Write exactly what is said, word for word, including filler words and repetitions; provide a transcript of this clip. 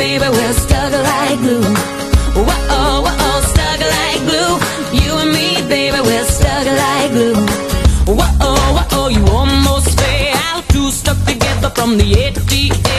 baby, we're stuck like glue. Whoa, whoa, stuck like glue. You and me, baby, we're stuck like glue. Whoa, whoa, you almost fell out. Two stuck together from the A to the